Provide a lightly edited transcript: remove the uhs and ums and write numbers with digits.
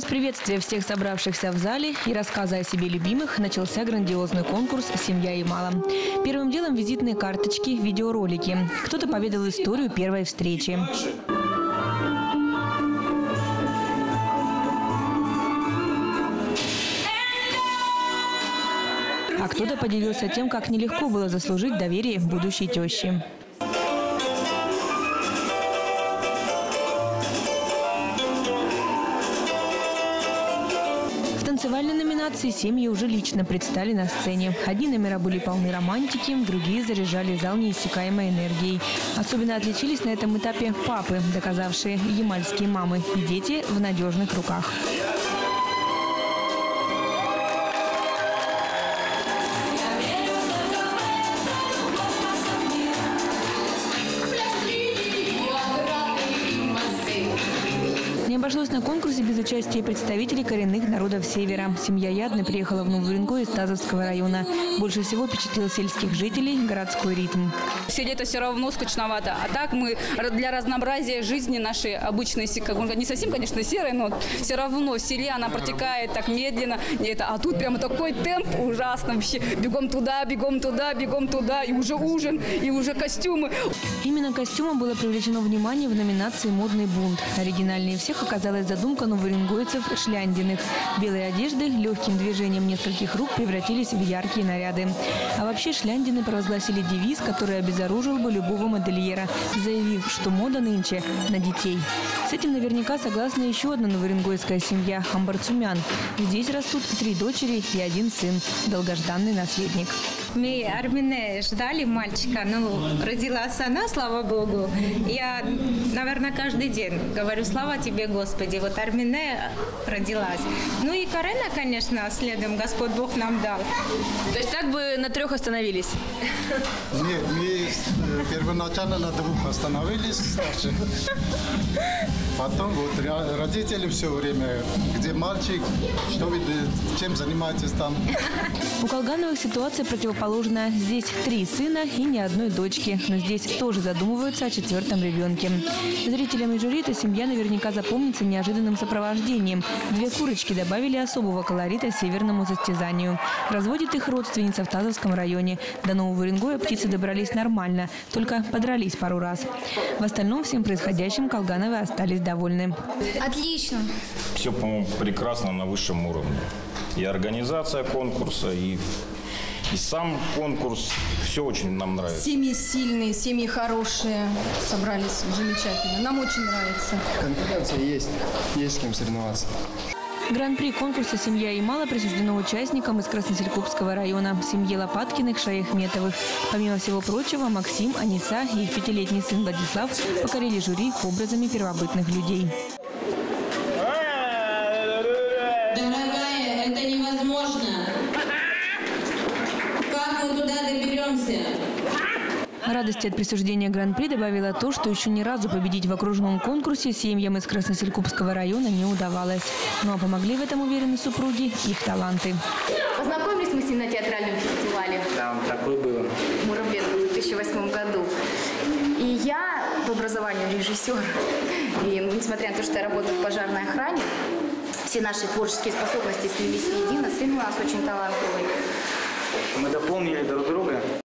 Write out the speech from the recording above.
С приветствия всех собравшихся в зале и рассказа о себе любимых начался грандиозный конкурс «Семья Ямала». Первым делом визитные карточки, видеоролики. Кто-то поведал историю первой встречи. А кто-то поделился тем, как нелегко было заслужить доверие будущей тещи. В танцевальной номинации семьи уже лично предстали на сцене. Одни номера были полны романтики, другие заряжали зал неиссякаемой энергией. Особенно отличились на этом этапе папы, доказавшие ямальские мамы и дети в надежных руках. Не обошлось на конкурсе без участия представителей коренных народов Севера. Семья Ядны приехала в Новую Уренгой из Тазовского района. Больше всего впечатлил сельских жителей городской ритм. Все лето все равно скучновато. А так мы для разнообразия жизни нашей обычной, не совсем, конечно, серой, но все равно в селе она протекает так медленно. А тут прямо такой темп ужасный. Вообще бегом туда, бегом туда, бегом туда. И уже ужин, и уже костюмы. Именно костюмом было привлечено внимание в номинации «Модный бунт». Оригинальнее всех оказалась задумка новоуренгойцев Шляндиных. Белые одежды легким движением нескольких рук превратились в яркие наряды. А вообще Шляндины провозгласили девиз, который обезоружил бы любого модельера, заявив, что мода нынче на детей. С этим наверняка согласна еще одна новоуренгойская семья – Амбарцумян. Здесь растут 3 дочери и 1 сын – долгожданный наследник. Мы Армине ждали мальчика, родилась она, слава Богу. Я, наверное, каждый день говорю: слава тебе, Господи, вот Армине родилась. И Карена, конечно, следом Господь Бог нам дал. То есть так бы на 3 остановились? Нет, мы первоначально на 2 остановились старше. Потом вот родители все время, где мальчик, что вы, чем занимаетесь там. У Колгановых ситуация противоположная. Здесь 3 сына и ни одной дочки. Но здесь тоже задумываются о 4-м ребенке. Зрителям и жюри эта семья наверняка запомнится неожиданным сопровождением. 2 курочки добавили особого колорита северному состязанию. Разводит их родственница в Тазовском районе. До Нового Уренгоя птицы добрались нормально, только подрались пару раз. В остальном всем происходящим Колгановы остались довольны. Отлично. Все, по-моему, прекрасно, на высшем уровне. И организация конкурса, и сам конкурс. Все очень нам нравится. Семьи сильные, семьи хорошие. Собрались замечательно. Нам очень нравится. Конкуренция есть с кем соревноваться. Гран-при конкурса «Семья Ямала» присуждено участникам из Красноселькупского района, семье Лопаткиных, Шаяхметовых. Помимо всего прочего, Максим, Аниса и их 5-летний сын Владислав покорили жюри образами первобытных людей. Дорогая, это невозможно. Как мы туда доберемся? Радости от присуждения Гран-при добавило то, что еще ни разу победить в окружном конкурсе семьям из Красноселькупского района не удавалось. А помогли в этом, уверены супруги, их таланты. Познакомились мы с ним на театральном фестивале. Там такой был. В Муромбету в 2008 году. И я по образованию режиссер. И несмотря на то, что я работаю в пожарной охране, все наши творческие способности слились воедино. Сын у нас очень талантливый. Мы дополнили друг друга.